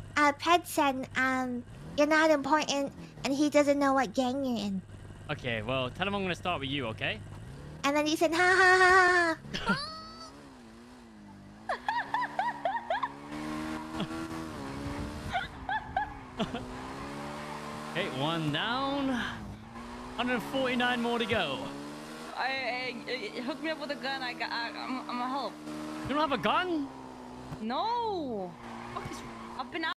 Ped said, you're not important, and he doesn't know what gang you're in. Okay, well, tell him I'm gonna start with you, okay? And then he said, ha ha ha ha. Okay, one down. 149 more to go. Hook me up with a gun. I'm gonna help. You don't have a gun? No. I've been